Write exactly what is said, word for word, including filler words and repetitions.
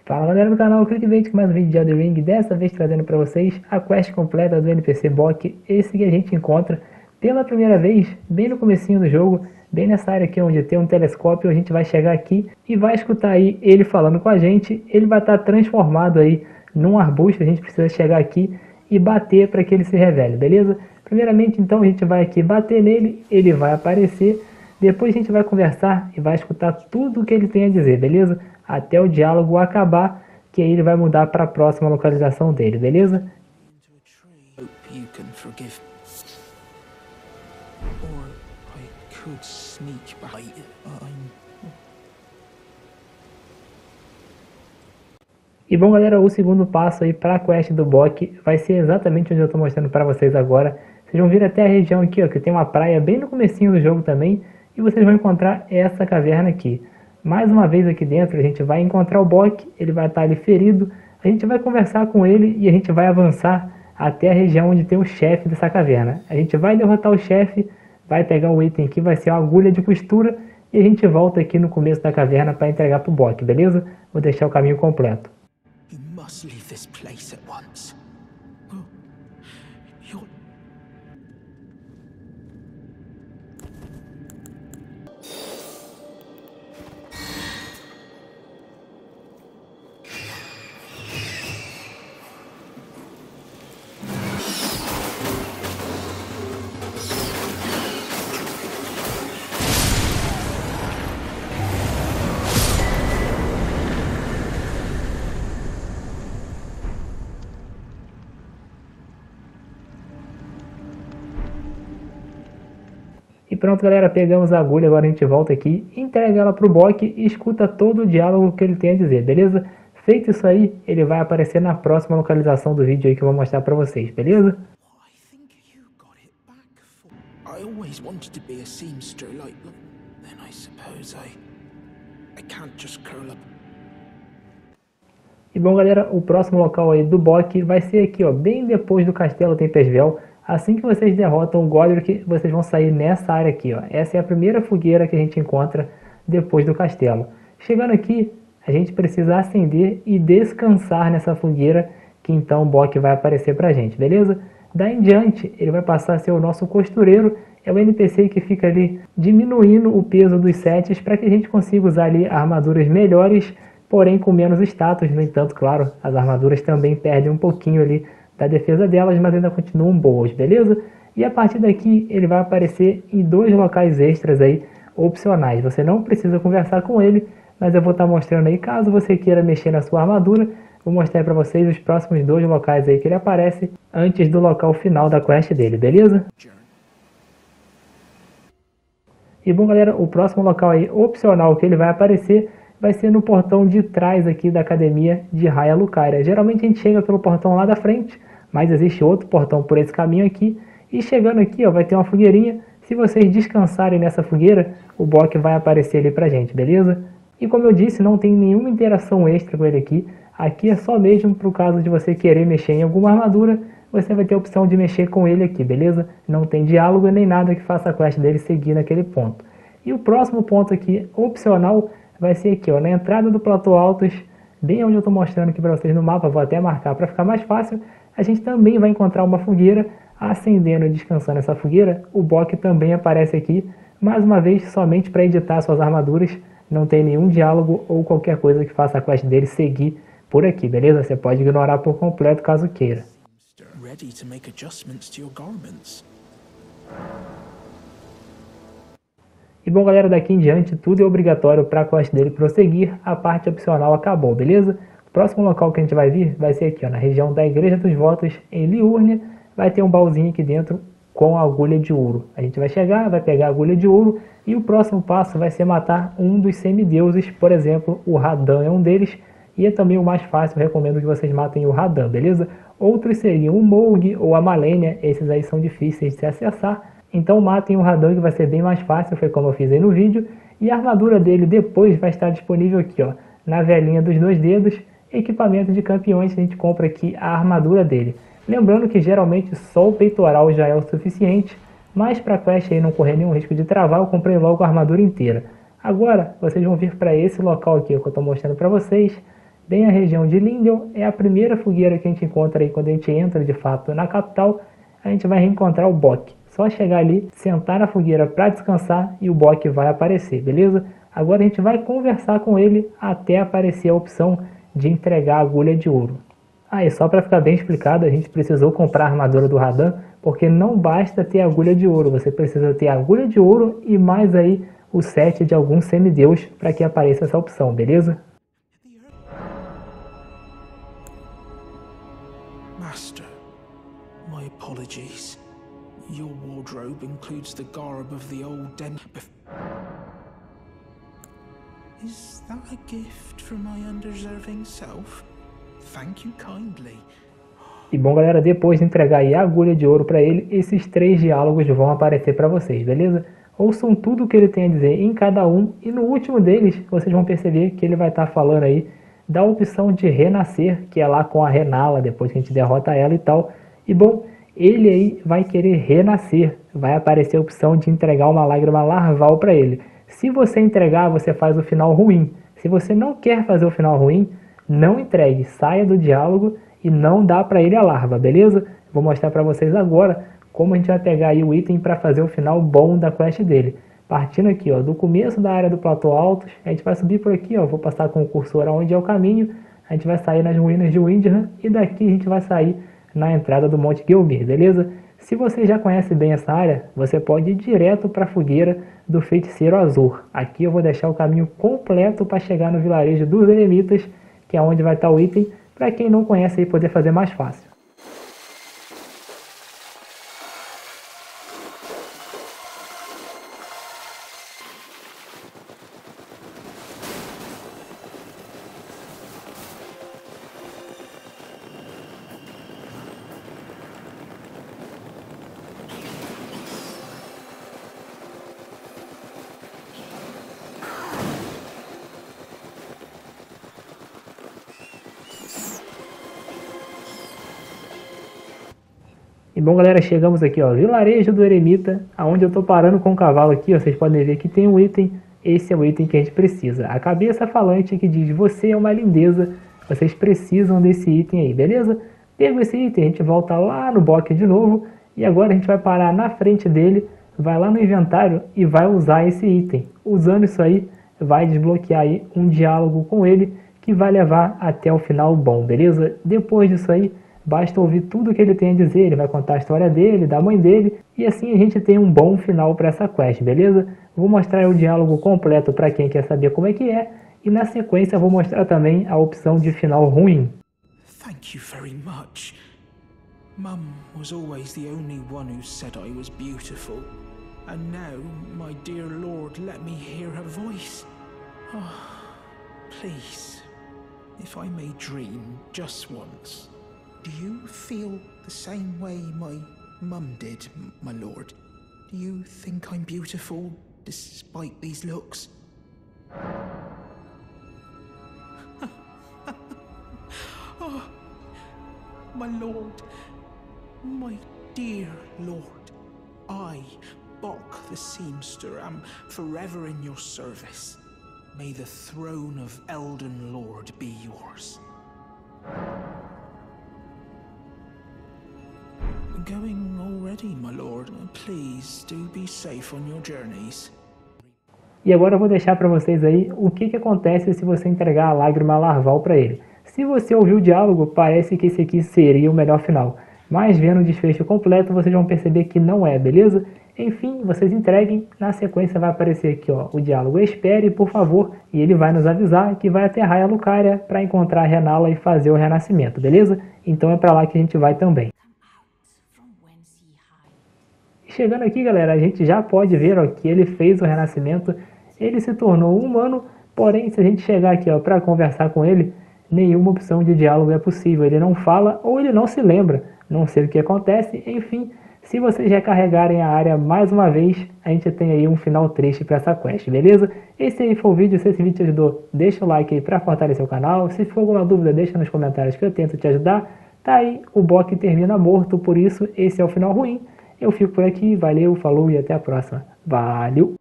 Fala galera do canal Clickbait com mais um vídeo de Elden Ring, dessa vez trazendo para vocês a quest completa do N P C Boc, esse que a gente encontra pela primeira vez, bem no comecinho do jogo, bem nessa área aqui onde tem um telescópio. A gente vai chegar aqui e vai escutar aí ele falando com a gente. Ele vai estar transformado aí num arbusto, a gente precisa chegar aqui e bater para que ele se revele, beleza? Primeiramente então a gente vai aqui bater nele, ele vai aparecer, depois a gente vai conversar e vai escutar tudo o que ele tem a dizer, beleza? Até o diálogo acabar, que aí ele vai mudar para a próxima localização dele, beleza? E bom galera, o segundo passo aí para a quest do Boc vai ser exatamente onde eu estou mostrando para vocês agora. Vocês vão vir até a região aqui, ó, que tem uma praia bem no comecinho do jogo também, e vocês vão encontrar essa caverna aqui. Mais uma vez aqui dentro a gente vai encontrar o Boc, ele vai estar ali ferido, a gente vai conversar com ele e a gente vai avançar até a região onde tem o chefe dessa caverna. A gente vai derrotar o chefe, vai pegar o item aqui, vai ser uma agulha de costura, e a gente volta aqui no começo da caverna para entregar para o Boc, beleza? Vou deixar o caminho completo. You must leave this place at once. E pronto galera, pegamos a agulha, agora a gente volta aqui, entrega ela pro Boc e escuta todo o diálogo que ele tem a dizer, beleza? Feito isso aí, ele vai aparecer na próxima localização do vídeo aí que eu vou mostrar pra vocês, beleza? E bom galera, o próximo local aí do Boc vai ser aqui, ó, bem depois do Castelo Tempestvel. Assim que vocês derrotam o Godric, vocês vão sair nessa área aqui, ó. Essa é a primeira fogueira que a gente encontra depois do castelo. Chegando aqui, a gente precisa acender e descansar nessa fogueira, que então o Boc vai aparecer pra gente, beleza? Daí em diante, ele vai passar a ser o nosso costureiro, é o N P C que fica ali diminuindo o peso dos sets para que a gente consiga usar ali armaduras melhores, porém com menos status. No entanto, claro, as armaduras também perdem um pouquinho ali da defesa delas, mas ainda continuam boas, beleza? E a partir daqui ele vai aparecer em dois locais extras aí, opcionais. Você não precisa conversar com ele, mas eu vou estar mostrando aí, caso você queira mexer na sua armadura, vou mostrar para vocês os próximos dois locais aí que ele aparece, antes do local final da quest dele, beleza? E bom galera, o próximo local aí opcional que ele vai aparecer vai ser no portão de trás aqui da academia de Raya Lucaria. Geralmente a gente chega pelo portão lá da frente, mas existe outro portão por esse caminho aqui, e chegando aqui ó, vai ter uma fogueirinha. Se vocês descansarem nessa fogueira, o Boc vai aparecer ali pra gente, beleza? E como eu disse, não tem nenhuma interação extra com ele aqui, aqui é só mesmo pro caso de você querer mexer em alguma armadura, você vai ter a opção de mexer com ele aqui, beleza? Não tem diálogo nem nada que faça a quest dele seguir naquele ponto. E o próximo ponto aqui, opcional, vai ser aqui ó, na entrada do Platô Altos, bem onde eu estou mostrando aqui para vocês no mapa, vou até marcar para ficar mais fácil. A gente também vai encontrar uma fogueira, acendendo e descansando essa fogueira, o Boc também aparece aqui, mais uma vez somente para editar suas armaduras, não tem nenhum diálogo ou qualquer coisa que faça a quest dele seguir por aqui, beleza? Você pode ignorar por completo caso queira. E bom galera, daqui em diante tudo é obrigatório para a quest dele prosseguir, a parte opcional acabou, beleza? O próximo local que a gente vai vir vai ser aqui ó, na região da Igreja dos Votos, em Liurnia, vai ter um baúzinho aqui dentro com a agulha de ouro. A gente vai chegar, vai pegar a agulha de ouro e o próximo passo vai ser matar um dos semideuses, por exemplo, o Radan é um deles, e é também o mais fácil, eu recomendo que vocês matem o Radan, beleza? Outros seriam o Morg ou a Malenia, esses aí são difíceis de se acessar. Então matem o Radan que vai ser bem mais fácil, foi como eu fiz aí no vídeo. E a armadura dele depois vai estar disponível aqui ó, na velhinha dos dois dedos. Equipamento de campeões, a gente compra aqui a armadura dele. Lembrando que geralmente só o peitoral já é o suficiente, mas para a quest aí não correr nenhum risco de travar, eu comprei logo a armadura inteira. Agora vocês vão vir para esse local aqui que eu estou mostrando para vocês, bem a região de Lindel, é a primeira fogueira que a gente encontra aí quando a gente entra de fato na capital. A gente vai reencontrar o Bock. Só chegar ali, sentar na fogueira para descansar e o Bock vai aparecer, beleza? Agora a gente vai conversar com ele até aparecer a opção de entregar a agulha de ouro. Ah, e só para ficar bem explicado, a gente precisou comprar a armadura do Radan, porque não basta ter agulha de ouro, você precisa ter agulha de ouro e mais aí o set de algum semideus para que apareça essa opção, beleza? Master, my apologies. Your wardrobe includes the garb of the old den. Is that a gift for my undeserving self? Thank you kindly. E bom, galera, depois de entregar aí a agulha de ouro para ele, esses três diálogos vão aparecer para vocês, beleza? Ouçam tudo o que ele tem a dizer em cada um e no último deles vocês vão perceber que ele vai estar falando aí da opção de renascer, que é lá com a Renala, depois que a gente derrota ela e tal. E bom, ele aí vai querer renascer, vai aparecer a opção de entregar uma lágrima larval para ele. Se você entregar, você faz o final ruim. Se você não quer fazer o final ruim, não entregue, saia do diálogo e não dá para ele a larva, beleza? Vou mostrar para vocês agora como a gente vai pegar aí o item para fazer o final bom da quest dele. Partindo aqui, ó, do começo da área do platô altos, a gente vai subir por aqui, ó, vou passar com o cursor aonde é o caminho, a gente vai sair nas ruínas de Windham e daqui a gente vai sair na entrada do Monte Gelmir, beleza? Se você já conhece bem essa área, você pode ir direto para a fogueira do Feiticeiro Azur. Aqui eu vou deixar o caminho completo para chegar no vilarejo dos Eremitas, que é onde vai estar o item, para quem não conhece aí poder fazer mais fácil. E bom, galera, chegamos aqui, ó, vilarejo do Eremita, aonde eu tô parando com o cavalo aqui, ó, vocês podem ver que tem um item, esse é o item que a gente precisa. A cabeça falante que diz, você é uma lindeza, vocês precisam desse item aí, beleza? Pego esse item, a gente volta lá no Bock de novo, e agora a gente vai parar na frente dele, vai lá no inventário e vai usar esse item. Usando isso aí, vai desbloquear aí um diálogo com ele, que vai levar até o final bom, beleza? Depois disso aí, basta ouvir tudo que ele tem a dizer, ele vai contar a história dele, da mãe dele, e assim a gente tem um bom final para essa quest, beleza? Vou mostrar o diálogo completo para quem quer saber como é que é, e na sequência vou mostrar também a opção de final ruim. Thank you very much. Mum was always the only one who said I was beautiful, and now my dear Lord let me hear her voice. Oh, please, if I may dream just once. Do you feel the same way my mum did, my lord? Do you think I'm beautiful, despite these looks? Oh, my lord, my dear lord, I, Bock the Seamster, am forever in your service. May the throne of Elden Lord be yours. Going already, my lord. Please do be safe on your journeys. E agora eu vou deixar para vocês aí o que, que acontece se você entregar a lágrima larval para ele. Se você ouviu o diálogo, parece que esse aqui seria o melhor final. Mas vendo o desfecho completo, vocês vão perceber que não é, beleza? Enfim, vocês entreguem, na sequência vai aparecer aqui, ó, o diálogo espere, por favor, e ele vai nos avisar que vai até Raia Lucaria para encontrar a Renala e fazer o renascimento, beleza? Então é para lá que a gente vai também. Chegando aqui, galera, a gente já pode ver, ó, que ele fez o renascimento, ele se tornou um humano, porém, se a gente chegar aqui para conversar com ele, nenhuma opção de diálogo é possível, ele não fala ou ele não se lembra, não sei o que acontece, enfim, se vocês recarregarem a área mais uma vez, a gente tem aí um final triste para essa quest, beleza? Esse aí foi o vídeo, se esse vídeo te ajudou, deixa o like aí para fortalecer o canal, se for alguma dúvida, deixa nos comentários que eu tento te ajudar, tá aí, o Bock termina morto, por isso esse é o final ruim. Eu fico por aqui, valeu, falou e até a próxima. Valeu!